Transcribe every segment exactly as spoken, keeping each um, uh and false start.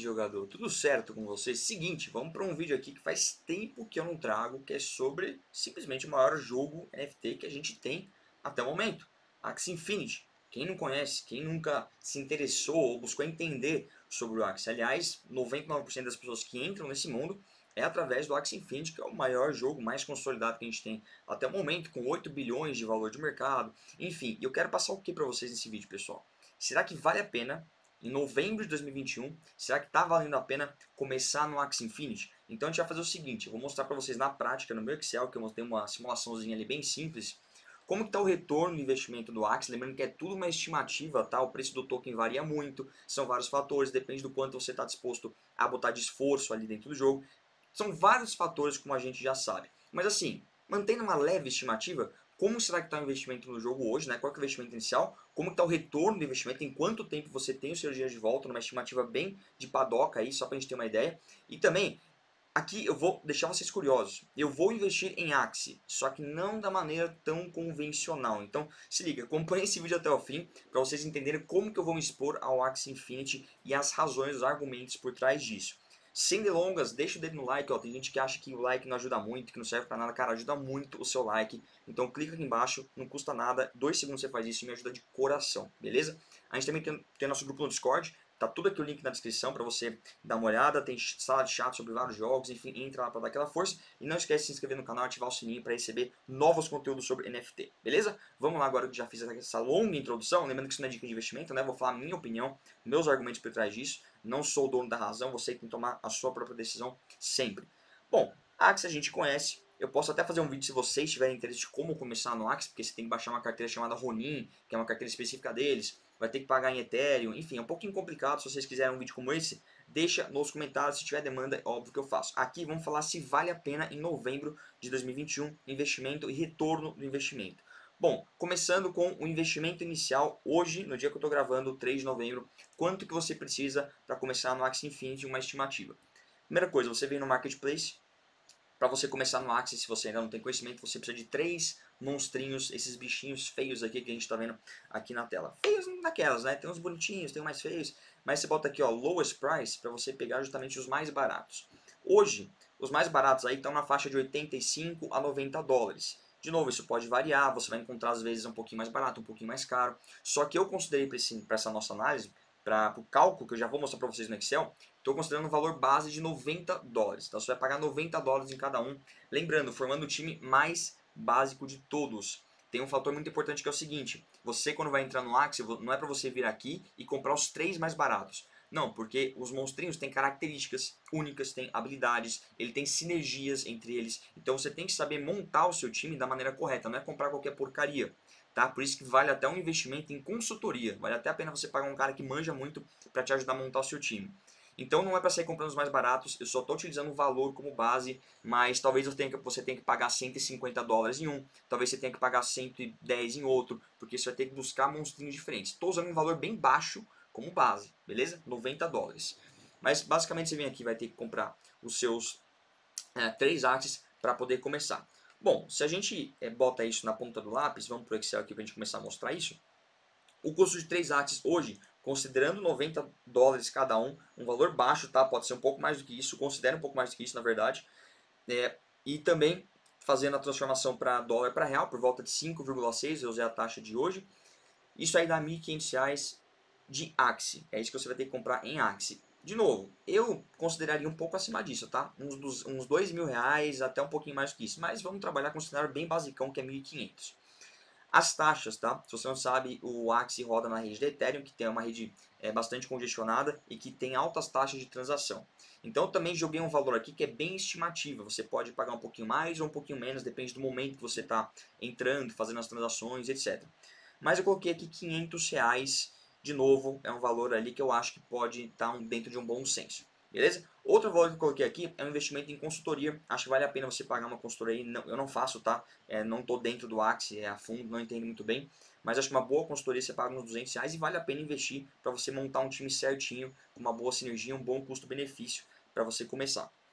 jogador, tudo certo com você? Seguinte, vamos para um vídeo aqui que faz tempo que eu não trago, que é sobre simplesmente o maior jogo N F T que a gente tem até o momento, Axie Infinity. Quem não conhece, quem nunca se interessou ou buscou entender sobre o Axie, aliás, noventa e nove por cento das pessoas que entram nesse mundo é através do Axie Infinity, que é o maior jogo mais consolidado que a gente tem até o momento, com oito bilhões de valor de mercado. Enfim, eu quero passar o que para vocês nesse vídeo, pessoal? Será que vale a pena, em novembro de dois mil e vinte e um, será que está valendo a pena começar no Axie Infinity? Então a gente vai fazer o seguinte, eu vou mostrar para vocês na prática, no meu Excel, que eu mostrei uma simulaçãozinha ali bem simples, como está o retorno do investimento do Axie, lembrando que é tudo uma estimativa, tá? O preço do token varia muito, são vários fatores, depende do quanto você está disposto a botar de esforço ali dentro do jogo. São vários fatores, como a gente já sabe. Mas assim, mantendo uma leve estimativa, como será que está o investimento no jogo hoje, né? Qual é o investimento inicial, como está o retorno do investimento, em quanto tempo você tem o seu dinheiro de volta, numa estimativa bem de padoca aí, só para a gente ter uma ideia. E também, aqui eu vou deixar vocês curiosos. Eu vou investir em Axie, só que não da maneira tão convencional. Então, se liga, acompanhe esse vídeo até o fim para vocês entenderem como que eu vou me expor ao Axie Infinity e as razões, os argumentos por trás disso. Sem delongas, deixa o dedo no like, ó. Tem gente que acha que o like não ajuda muito, que não serve pra nada. Cara, ajuda muito o seu like. Então clica aqui embaixo, não custa nada. Dois segundos você faz isso e me ajuda de coração, beleza? A gente também tem, tem nosso grupo no Discord. Tá tudo aqui o link na descrição para você dar uma olhada. Tem sala de chat sobre vários jogos, enfim, entra lá para dar aquela força. E não esquece de se inscrever no canal e ativar o sininho para receber novos conteúdos sobre N F T, beleza? Vamos lá agora que já fiz essa longa introdução. Lembrando que isso não é dica de investimento, né? Vou falar a minha opinião, meus argumentos por trás disso. Não sou o dono da razão, você tem que tomar a sua própria decisão sempre. Bom, Axie a gente conhece. Eu posso até fazer um vídeo se vocês tiverem interesse de como começar no Axie, porque você tem que baixar uma carteira chamada Ronin, que é uma carteira específica deles. Vai ter que pagar em Ethereum, enfim, é um pouquinho complicado. Se vocês quiserem um vídeo como esse, deixa nos comentários. Se tiver demanda, é óbvio que eu faço. Aqui vamos falar se vale a pena em novembro de dois mil e vinte e um, investimento e retorno do investimento. Bom, começando com o investimento inicial, hoje, no dia que eu estou gravando, três de novembro, quanto que você precisa para começar no Axie Infinity, uma estimativa. Primeira coisa, você vem no Marketplace. Para você começar no Axie, se você ainda não tem conhecimento, você precisa de três monstrinhos, esses bichinhos feios aqui que a gente está vendo aqui na tela. Feios naquelas, né? Tem uns bonitinhos, tem uns mais feios, mas você bota aqui, ó, lowest price, para você pegar justamente os mais baratos. Hoje, os mais baratos aí estão na faixa de oitenta e cinco a noventa dólares. De novo, isso pode variar, você vai encontrar às vezes um pouquinho mais barato, um pouquinho mais caro. Só que eu considerei para essa nossa análise, para o cálculo que eu já vou mostrar para vocês no Excel, estou considerando um valor base de noventa dólares. Então você vai pagar noventa dólares em cada um. Lembrando, formando o time mais básico de todos. Tem um fator muito importante que é o seguinte, você quando vai entrar no Axie, não é para você vir aqui e comprar os três mais baratos. Não, porque os monstrinhos têm características únicas, têm habilidades, ele tem sinergias entre eles. Então você tem que saber montar o seu time da maneira correta, não é comprar qualquer porcaria. Tá? Por isso que vale até um investimento em consultoria. Vale até a pena você pagar um cara que manja muito para te ajudar a montar o seu time. Então não é para sair comprando os mais baratos, eu só estou utilizando o valor como base, mas talvez eu tenha, você tenha que pagar cento e cinquenta dólares em um, talvez você tenha que pagar cento e dez em outro, porque você vai ter que buscar monstrinhos diferentes. Estou usando um valor bem baixo como base, beleza? noventa dólares. Mas basicamente você vem aqui e vai ter que comprar os seus é, três Axies para poder começar. Bom, se a gente é, bota isso na ponta do lápis, vamos para o Excel aqui para a gente começar a mostrar isso. O custo de três Axies hoje, considerando noventa dólares cada um, um valor baixo, tá? Pode ser um pouco mais do que isso, considera um pouco mais do que isso na verdade. É, e também fazendo a transformação para dólar para real, por volta de cinco vírgula seis, eu usei a taxa de hoje. Isso aí dá mil e quinhentos reais de Axie, é isso que você vai ter que comprar em Axie. De novo, eu consideraria um pouco acima disso, tá? Uns, dos, uns dois mil reais, até um pouquinho mais do que isso. Mas vamos trabalhar com um cenário bem basicão, que é mil e quinhentos. As taxas, tá? Se você não sabe, o Axie roda na rede da Ethereum, que tem uma rede é, bastante congestionada e que tem altas taxas de transação. Então eu também joguei um valor aqui que é bem estimativa. Você pode pagar um pouquinho mais ou um pouquinho menos, depende do momento que você está entrando, fazendo as transações, etcétera. Mas eu coloquei aqui quinhentos reais, de novo, é um valor ali que eu acho que pode estar dentro de um bom senso. Beleza? Outro valor que eu coloquei aqui é um investimento em consultoria. Acho que vale a pena você pagar uma consultoria aí. Não, eu não faço, tá? É, não estou dentro do Axie é, a fundo, não entendo muito bem. Mas acho que uma boa consultoria você paga uns duzentos reais e vale a pena investir para você montar um time certinho, com uma boa sinergia, um bom custo-benefício para você começar.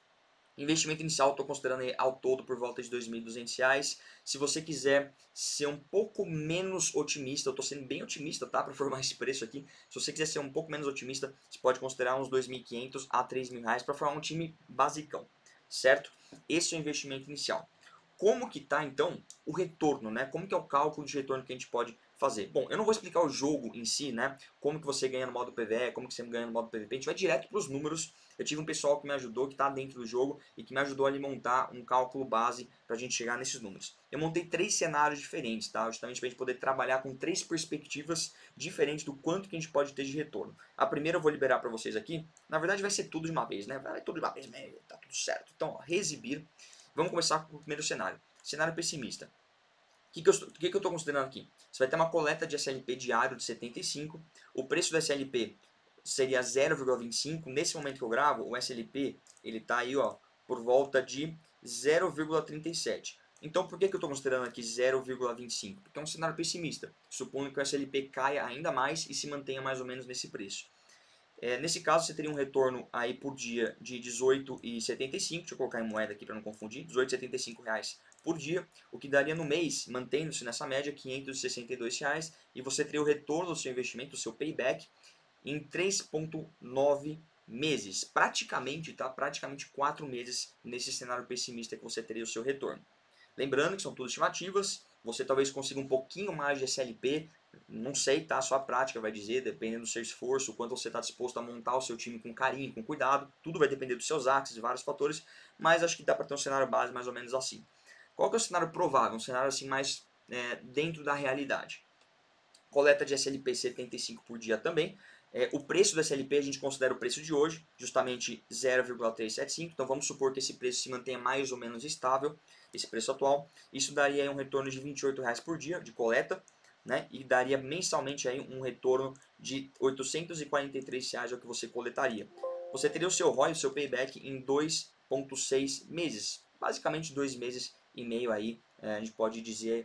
Investimento inicial, estou considerando aí ao todo por volta de dois mil e duzentos reais. Se você quiser ser um pouco menos otimista, eu estou sendo bem otimista, tá, para formar esse preço aqui. Se você quiser ser um pouco menos otimista, você pode considerar uns dois mil e quinhentos a três mil reais para formar um time basicão, certo? Esse é o investimento inicial. Como que tá então o retorno, né? Como que é o cálculo de retorno que a gente pode fazer? Bom, eu não vou explicar o jogo em si, né? Como que você ganha no modo P V E, como que você ganha no modo P V P. A gente vai direto para os números. Eu tive um pessoal que me ajudou, que está dentro do jogo e que me ajudou a montar um cálculo base para a gente chegar nesses números. Eu montei três cenários diferentes, tá? Justamente para a gente poder trabalhar com três perspectivas diferentes do quanto que a gente pode ter de retorno. A primeira eu vou liberar para vocês aqui. Na verdade vai ser tudo de uma vez, né? Vai tudo de uma vez mesmo, tá tudo certo. Então, ó, reexibir. Vamos começar com o primeiro cenário. Cenário pessimista. O que, que, eu, que, que eu estou considerando aqui? Você vai ter uma coleta de S L P diário de setenta e cinco. O preço do S L P seria zero vírgula vinte e cinco. Nesse momento que eu gravo, o S L P ele está aí, ó, por volta de zero vírgula trinta e sete. Então, por que, que eu estou considerando aqui zero vírgula vinte e cinco? Porque é um cenário pessimista. Supondo que o S L P caia ainda mais e se mantenha mais ou menos nesse preço. É, nesse caso, você teria um retorno aí por dia de dezoito reais e setenta e cinco. Deixa eu colocar em moeda aqui para não confundir. dezoito reais e setenta e cinco reais por dia, o que daria no mês, mantendo-se nessa média, quinhentos e sessenta e dois reais. E você teria o retorno do seu investimento, do seu payback, em três vírgula nove meses. Praticamente, tá? Praticamente quatro meses nesse cenário pessimista que você teria o seu retorno. Lembrando que são tudo estimativas. Você talvez consiga um pouquinho mais de S L P, não sei, tá? Só a prática vai dizer, dependendo do seu esforço, o quanto você está disposto a montar o seu time com carinho, com cuidado. Tudo vai depender dos seus axes, de vários fatores, mas acho que dá para ter um cenário base mais ou menos assim. Qual que é o cenário provável? Um cenário assim mais é, dentro da realidade. Coleta de S L P setenta e cinco por dia também. É, o preço do S L P a gente considera o preço de hoje, justamente zero vírgula trezentos e setenta e cinco. Então vamos supor que esse preço se mantenha mais ou menos estável, esse preço atual. Isso daria aí um retorno de vinte e oito reais por dia de coleta, né? E daria mensalmente aí um retorno de oitocentos e quarenta e três reais é o que você coletaria. Você teria o seu R O I, o seu payback em dois vírgula seis meses, basicamente dois meses e meio aí, é, a gente pode dizer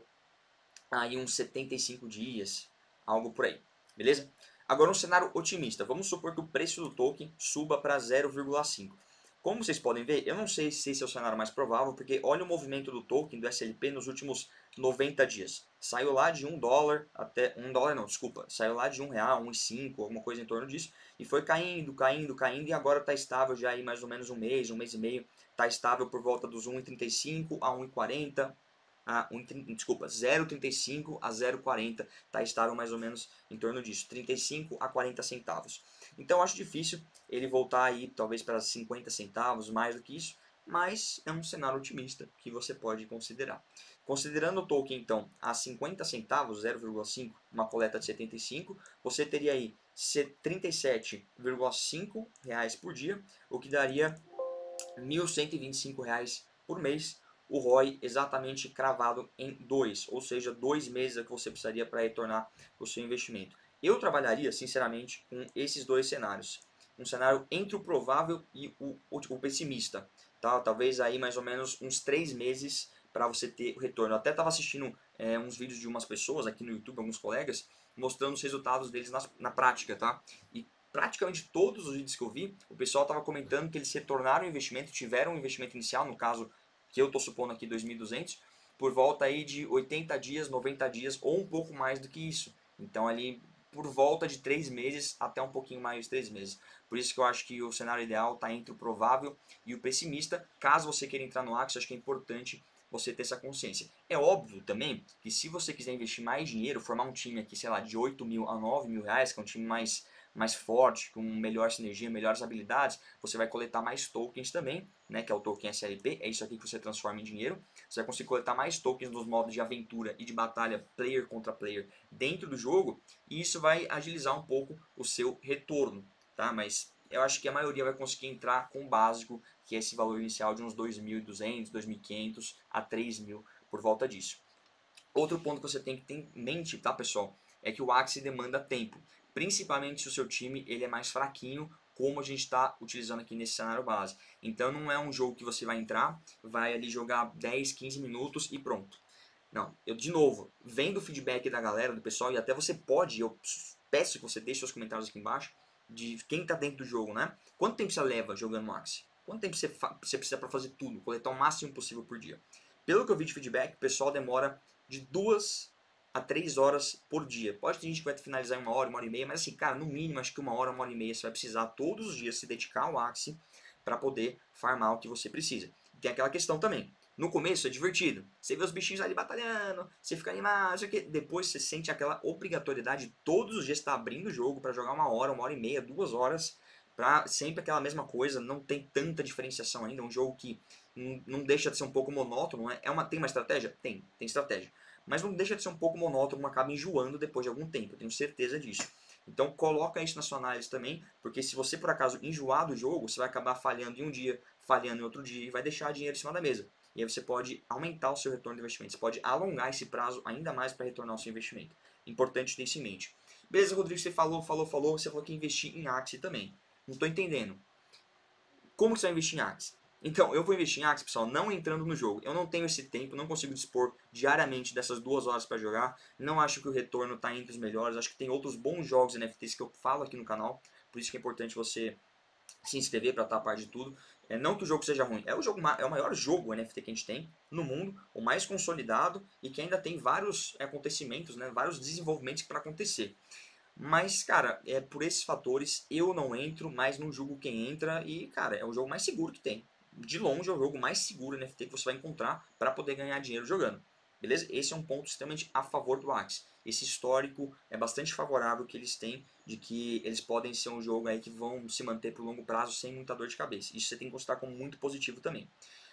aí uns setenta e cinco dias, algo por aí, beleza? Agora um cenário otimista, vamos supor que o preço do token suba para zero vírgula cinco. Como vocês podem ver, eu não sei se esse é o cenário mais provável, porque olha o movimento do token, do S L P, nos últimos noventa dias. Saiu lá de um dólar até... um dólar não, desculpa. Saiu lá de um real, um e cinco, alguma coisa em torno disso. E foi caindo, caindo, caindo, e agora está estável já aí mais ou menos um mês, um mês e meio. Está estável por volta dos um e trinta e cinco a um e quarenta. A um, desculpa, zero vírgula trinta e cinco a zero vírgula quarenta, está estável mais ou menos em torno disso, trinta e cinco a quarenta centavos. Então acho difícil ele voltar aí talvez para cinquenta centavos, mais do que isso, mas é um cenário otimista que você pode considerar. Considerando o token então a cinquenta centavos, zero vírgula cinco, uma coleta de setenta e cinco, você teria aí trinta e sete vírgula cinco reais por dia, o que daria mil cento e vinte e cinco reais por mês. O R O I exatamente cravado em dois, ou seja, dois meses é que você precisaria para retornar o seu investimento. Eu trabalharia, sinceramente, com esses dois cenários. Um cenário entre o provável e o, o, o pessimista. Tá? Talvez aí mais ou menos uns três meses para você ter o retorno. Eu até estava assistindo é, uns vídeos de umas pessoas aqui no YouTube, alguns colegas, mostrando os resultados deles na, na prática. Tá? E praticamente todos os vídeos que eu vi, o pessoal estava comentando que eles retornaram o investimento, tiveram um investimento inicial, no caso que eu estou supondo aqui dois mil e duzentos, por volta aí de oitenta dias, noventa dias ou um pouco mais do que isso. Então ali por volta de três meses até um pouquinho mais de três meses. Por isso que eu acho que o cenário ideal está entre o provável e o pessimista. Caso você queira entrar no Axie, acho que é importante você ter essa consciência. É óbvio também que se você quiser investir mais dinheiro, formar um time aqui, sei lá, de oito mil a nove mil reais, que é um time mais mais forte, com melhor sinergia, melhores habilidades, você vai coletar mais tokens também, né, que é o token S L P, é isso aqui que você transforma em dinheiro. Você vai conseguir coletar mais tokens nos modos de aventura e de batalha player contra player dentro do jogo, e isso vai agilizar um pouco o seu retorno, tá? Mas eu acho que a maioria vai conseguir entrar com o básico, que é esse valor inicial de uns dois mil e duzentos, dois mil e quinhentos a três mil por volta disso. Outro ponto que você tem que ter em mente, tá, pessoal, é que o Axie demanda tempo. Principalmente se o seu time ele é mais fraquinho, como a gente está utilizando aqui nesse cenário base. Então não é um jogo que você vai entrar, vai ali jogar dez, quinze minutos e pronto. Não, eu de novo, vendo o feedback da galera, do pessoal, e até você pode, eu peço que você deixe seus comentários aqui embaixo, de quem está dentro do jogo, né? Quanto tempo você leva jogando no Axie? Quanto tempo você, você precisa para fazer tudo, coletar o máximo possível por dia? Pelo que eu vi de feedback, o pessoal demora de duas a três horas por dia. Pode ter gente que vai finalizar em uma hora, uma hora e meia, mas assim, cara, no mínimo, acho que uma hora, uma hora e meia, você vai precisar todos os dias se dedicar ao Axie para poder farmar o que você precisa. Tem aquela questão também. No começo é divertido. Você vê os bichinhos ali batalhando, você fica animado, não sei o quê. Depois você sente aquela obrigatoriedade de todos os dias estar abrindo o jogo para jogar uma hora, uma hora e meia, duas horas, para sempre aquela mesma coisa. Não tem tanta diferenciação ainda. É um jogo que não, não deixa de ser um pouco monótono. Não é? É uma, tem uma estratégia? Tem, tem estratégia. Mas não deixa de ser um pouco monótono, acaba enjoando depois de algum tempo. Eu tenho certeza disso. Então coloca isso na sua análise também, porque se você por acaso enjoar do jogo, você vai acabar falhando em um dia, falhando em outro dia e vai deixar dinheiro em cima da mesa. E aí você pode aumentar o seu retorno de investimento, você pode alongar esse prazo ainda mais para retornar o seu investimento. Importante ter isso em mente. Beleza, Rodrigo, você falou, falou, falou, você falou que investir em Axie também. Não estou entendendo. Como que você vai investir em Axie? Então, eu vou investir em Axie, pessoal, não entrando no jogo. Eu não tenho esse tempo, não consigo dispor diariamente dessas duas horas para jogar. Não acho que o retorno está entre os melhores. Acho que tem outros bons jogos N F Ts que eu falo aqui no canal. Por isso que é importante você se inscrever para estar a par de tudo. É, não que o jogo seja ruim, é o, jogo, é o maior jogo N F T que a gente tem no mundo, o mais consolidado e que ainda tem vários acontecimentos, né, vários desenvolvimentos para acontecer. Mas, cara, é por esses fatores eu não entro, mas não julgo quem entra e, cara, é o jogo mais seguro que tem. De longe é o jogo mais seguro N F T que você vai encontrar para poder ganhar dinheiro jogando. Beleza? Esse é um ponto extremamente a favor do Axie. Esse histórico é bastante favorável que eles têm de que eles podem ser um jogo aí que vão se manter por longo prazo sem muita dor de cabeça. Isso você tem que considerar como muito positivo também.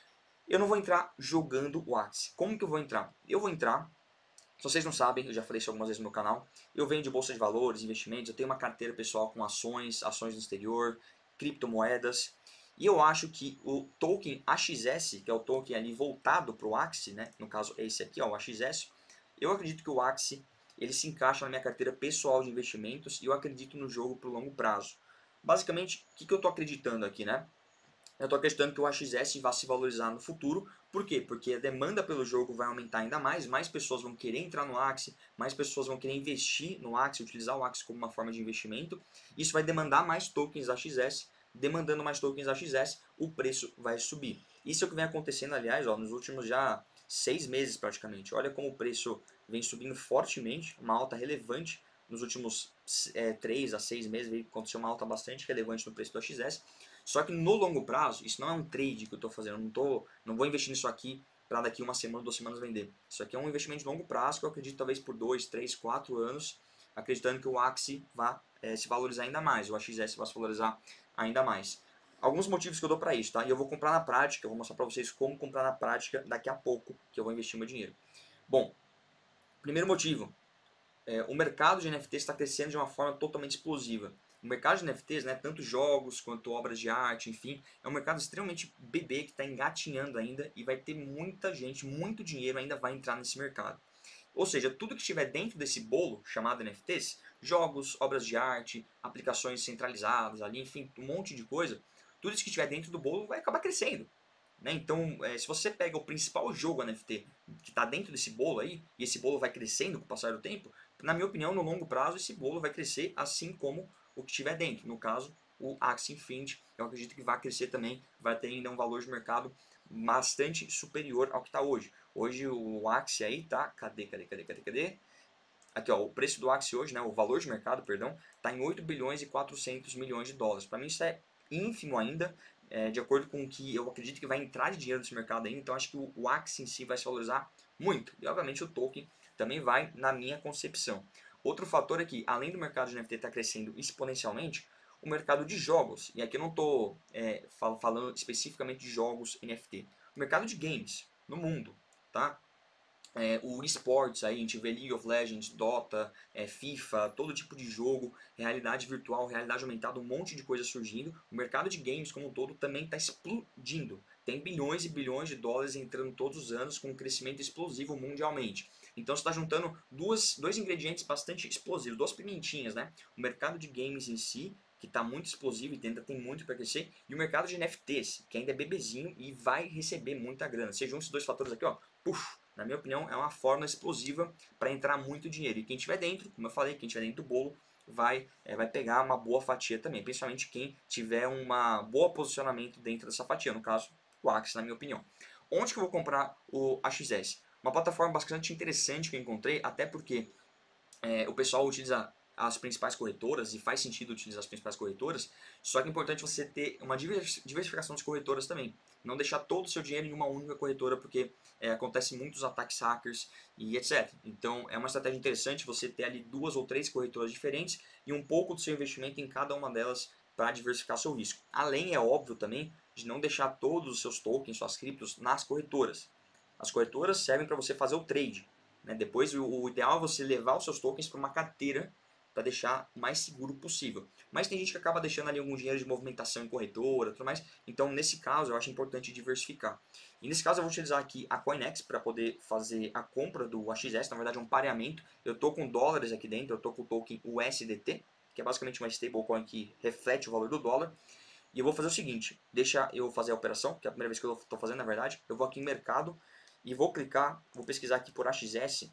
Eu não vou entrar jogando o Axie. Como que eu vou entrar? Eu vou entrar, se vocês não sabem, eu já falei isso algumas vezes no meu canal, eu venho de bolsa de valores, investimentos, eu tenho uma carteira pessoal com ações, ações no exterior, criptomoedas, e eu acho que o token A X S, que é o token ali voltado para o Axie, né, no caso esse aqui, ó, o A X S, eu acredito que o Axie ele se encaixa na minha carteira pessoal de investimentos e eu acredito no jogo para o longo prazo. Basicamente, o que, que eu estou acreditando aqui, né? Eu estou acreditando que o A X S vai se valorizar no futuro. Por quê? Porque a demanda pelo jogo vai aumentar ainda mais, mais pessoas vão querer entrar no Axie, mais pessoas vão querer investir no Axie, utilizar o Axie como uma forma de investimento. Isso vai demandar mais tokens A X S, demandando mais tokens A X S, o preço vai subir. Isso é o que vem acontecendo, aliás, ó, nos últimos já seis meses praticamente. Olha como o preço vem subindo fortemente, uma alta relevante nos últimos é, três a seis meses, aconteceu uma alta bastante relevante no preço do A X S. Só que no longo prazo, isso não é um trade que eu estou fazendo, eu não, tô, não vou investir nisso aqui para daqui uma semana, duas semanas vender. Isso aqui é um investimento de longo prazo que eu acredito talvez por dois, três, quatro anos, acreditando que o Axie vá é, se valorizar ainda mais, o A X S vai se valorizar ainda mais. Alguns motivos que eu dou para isso, tá? E eu vou comprar na prática, eu vou mostrar para vocês como comprar na prática daqui a pouco, que eu vou investir meu dinheiro. Bom, primeiro motivo, é, o mercado de N F Ts está crescendo de uma forma totalmente explosiva. O mercado de N F Ts, né, tanto jogos quanto obras de arte, enfim, é um mercado extremamente bebê que está engatinhando ainda e vai ter muita gente, muito dinheiro ainda vai entrar nesse mercado. Ou seja, tudo que estiver dentro desse bolo chamado N F Ts, jogos, obras de arte, aplicações centralizadas ali, enfim, um monte de coisa, tudo isso que estiver dentro do bolo vai acabar crescendo. Né? Então, é, se você pega o principal jogo N F T que está dentro desse bolo aí, e esse bolo vai crescendo com o passar do tempo, na minha opinião, no longo prazo, esse bolo vai crescer assim como o que estiver dentro. No caso, o Axie Infinity, eu acredito que vai crescer também, vai ter ainda um valor de mercado bastante superior ao que está hoje. Hoje o Axie aí tá, cadê, cadê, cadê, cadê, cadê? Aqui, ó, o preço do Axie hoje, né, o valor de mercado, perdão, está em oito bilhões e quatrocentos milhões de dólares. Para mim isso é ínfimo ainda, é, de acordo com o que eu acredito que vai entrar de dinheiro nesse mercado ainda, então acho que o, o Axie em si vai se valorizar muito. E obviamente o token também vai na minha concepção. Outro fator é que, além do mercado de N F T estar crescendo exponencialmente, o mercado de jogos, e aqui eu não estou é, fal falando especificamente de jogos N F T, o mercado de games no mundo, tá? É, o esportes, aí, a gente vê League of Legends, Dota, é, FIFA, todo tipo de jogo, realidade virtual, realidade aumentada, um monte de coisa surgindo. O mercado de games como um todo também está explodindo. Tem bilhões e bilhões de dólares entrando todos os anos com um crescimento explosivo mundialmente. Então você está juntando duas, dois ingredientes bastante explosivos, duas pimentinhas, né? O mercado de games em si, que está muito explosivo e ainda tem muito para crescer, e o mercado de N F Ts, que ainda é bebezinho e vai receber muita grana. Você junta esses dois fatores aqui, ó, puf, na minha opinião, é uma forma explosiva para entrar muito dinheiro. E quem estiver dentro, como eu falei, quem estiver dentro do bolo, vai, é, vai pegar uma boa fatia também, principalmente quem tiver um bom posicionamento dentro dessa fatia, no caso o Axie, na minha opinião. Onde que eu vou comprar o A X S? Uma plataforma bastante interessante que eu encontrei, até porque é, o pessoal utiliza as principais corretoras e faz sentido utilizar as principais corretoras, só que é importante você ter uma diversificação de corretoras também. Não deixar todo o seu dinheiro em uma única corretora, porque é, acontece muitos ataques hackers e etcétera. Então é uma estratégia interessante você ter ali duas ou três corretoras diferentes e um pouco do seu investimento em cada uma delas para diversificar seu risco. Além, é óbvio também, de não deixar todos os seus tokens, suas criptos, nas corretoras. As corretoras servem para você fazer o trade. Né? Depois, o, o ideal é você levar os seus tokens para uma carteira para deixar o mais seguro possível. Mas tem gente que acaba deixando ali algum dinheiro de movimentação em corretora, tudo mais. Então, nesse caso, eu acho importante diversificar. E nesse caso, eu vou utilizar aqui a CoinEx para poder fazer a compra do A X S. Na verdade, é um pareamento. Eu estou com dólares aqui dentro, eu estou com o token U S D T, que é basicamente uma stablecoin que reflete o valor do dólar. E eu vou fazer o seguinte, deixa eu fazer a operação, que é a primeira vez que eu estou fazendo, na verdade. Eu vou aqui em mercado e vou clicar, vou pesquisar aqui por A X S.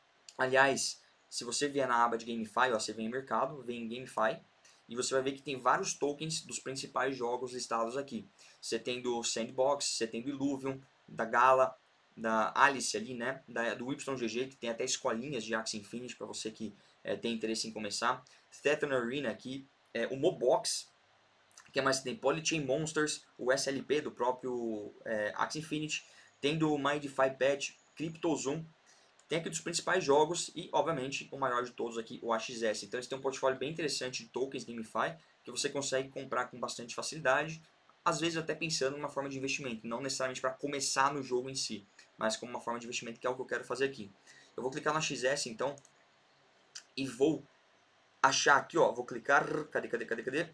Aliás, se você vier na aba de GameFi, ó, você vem em mercado, vem em GameFi, e você vai ver que tem vários tokens dos principais jogos listados aqui. Você tem do Sandbox, você tem do Illuvium, da Gala, da Alice ali, né, da, do Y G G, que tem até escolinhas de Axie Infinity para você que é, tem interesse em começar. Thetan Arena aqui, é, o Mobox, que é mais tem Polychain Monsters, o S L P do próprio é, Axie Infinity, tem do MyDeFi Patch, CryptoZoom, tem aqui dos principais jogos e, obviamente, o maior de todos aqui, o A X S. Então, eles têm um portfólio bem interessante de tokens GameFi que você consegue comprar com bastante facilidade, às vezes até pensando numa forma de investimento, não necessariamente para começar no jogo em si, mas como uma forma de investimento, que é o que eu quero fazer aqui. Eu vou clicar no A X S, então, e vou achar aqui, ó, vou clicar, cadê, cadê, cadê, cadê?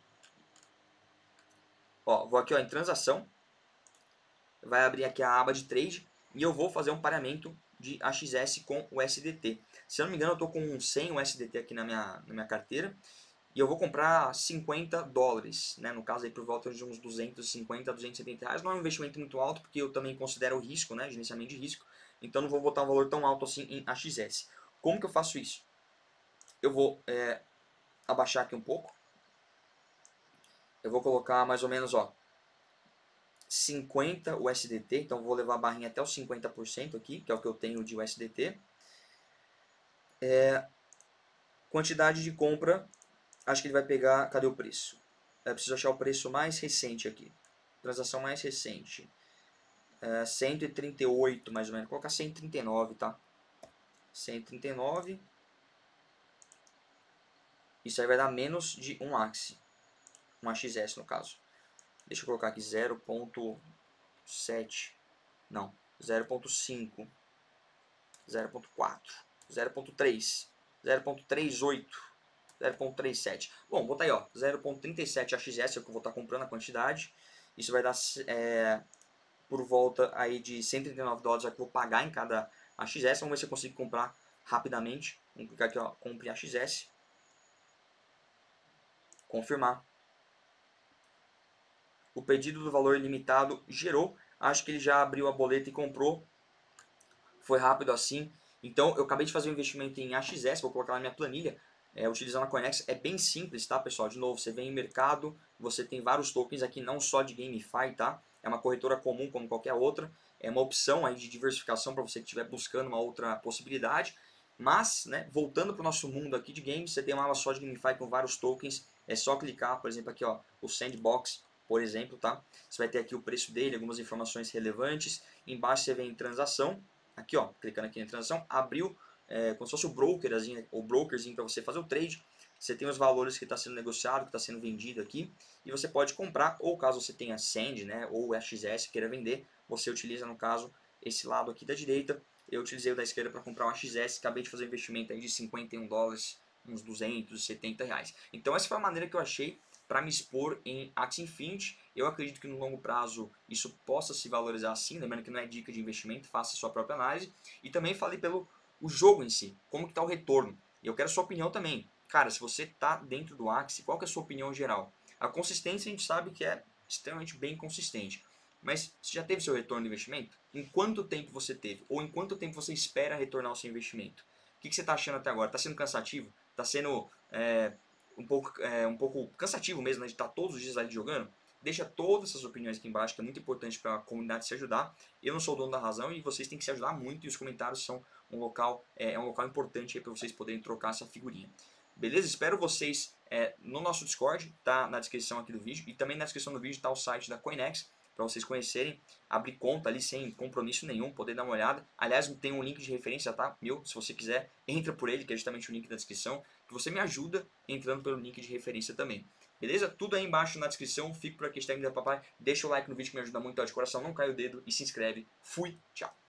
Ó, vou aqui ó, em transação, vai abrir aqui a aba de trade e eu vou fazer um pareamento de A X S com o U S D T. Se eu não me engano, eu estou com cem U S D T aqui na minha, na minha carteira e eu vou comprar cinquenta dólares, né? No caso aí por volta de uns duzentos e cinquenta, duzentos e setenta reais. Não é um investimento muito alto porque eu também considero o risco, né? Gerenciamento de risco, então não vou botar um valor tão alto assim em A X S. Como que eu faço isso? Eu vou é, abaixar aqui um pouco. Eu vou colocar mais ou menos, ó, cinquenta U S D T, então vou levar a barrinha até os cinquenta por cento aqui, que é o que eu tenho de U S D T. É, quantidade de compra, acho que ele vai pegar, cadê o preço? Eu preciso achar o preço mais recente aqui, transação mais recente, é, cento e trinta e oito mais ou menos, vou colocar cento e trinta e nove, tá? cento e trinta e nove, isso aí vai dar menos de um Axie, um A X S no caso. Deixa eu colocar aqui zero ponto sete, não, zero ponto cinco, zero ponto quatro, zero ponto três, zero ponto trinta e oito, zero ponto trinta e sete. Bom, botar aí ó, zero ponto trinta e sete A X S é o que eu vou estar comprando a quantidade. Isso vai dar é, por volta aí de cento e trinta e nove dólares é que eu vou pagar em cada A X S. Vamos ver se eu consigo comprar rapidamente. Vamos clicar aqui ó, compre A X S. Confirmar. O pedido do valor ilimitado gerou. Acho que ele já abriu a boleta e comprou. Foi rápido assim. Então eu acabei de fazer um investimento em A X S, vou colocar na minha planilha, é, utilizando a CoinEx. É bem simples, tá pessoal? De novo, você vem em mercado, você tem vários tokens aqui, não só de GameFi, tá? É uma corretora comum como qualquer outra. É uma opção aí de diversificação para você que estiver buscando uma outra possibilidade. Mas, né, voltando para o nosso mundo aqui de games, você tem uma aba só de GameFi com vários tokens. É só clicar, por exemplo, aqui ó, o Sandbox, por exemplo, tá? Você vai ter aqui o preço dele, algumas informações relevantes. Embaixo você vem em transação. Aqui, ó, clicando aqui na transação, abriu é, como se fosse o brokerzinho, o brokerzinho para você fazer o trade. Você tem os valores que está sendo negociado, que está sendo vendido aqui, e você pode comprar, ou caso você tenha Sand, né, ou A X S queira vender, você utiliza no caso esse lado aqui da direita. Eu utilizei o da esquerda para comprar um A X S, acabei de fazer um investimento aí de cinquenta e um dólares, uns duzentos e setenta reais. Então essa foi a maneira que eu achei para me expor em Axie Infinity. Eu acredito que no longo prazo isso possa se valorizar assim, lembrando que não é dica de investimento, faça a sua própria análise. E também falei pelo o jogo em si, como que está o retorno. E eu quero a sua opinião também. Cara, se você está dentro do Axie, qual que é a sua opinião geral? A consistência a gente sabe que é extremamente bem consistente. Mas você já teve seu retorno de investimento? Em quanto tempo você teve? Ou em quanto tempo você espera retornar o seu investimento? O que, que você está achando até agora? Está sendo cansativo? Está sendo... É, um pouco, é, um pouco cansativo mesmo, né, de estar todos os dias ali jogando, deixa todas essas opiniões aqui embaixo, que é muito importante para a comunidade se ajudar. Eu não sou o dono da razão e vocês têm que se ajudar muito, e os comentários são um local, é, é um local importante para vocês poderem trocar essa figurinha. Beleza? Espero vocês é, no nosso Discord, tá na descrição aqui do vídeo, e também na descrição do vídeo está o site da Coinex, para vocês conhecerem, abrir conta ali sem compromisso nenhum, poder dar uma olhada. Aliás, tem um link de referência, tá? Meu, se você quiser, entra por ele, que é justamente o link da descrição, que você me ajuda entrando pelo link de referência também. Beleza? Tudo aí embaixo na descrição. Fico por aqui, está indo da papai. Deixa o like no vídeo que me ajuda muito, ó, de coração, não cai o dedo e se inscreve. Fui, tchau!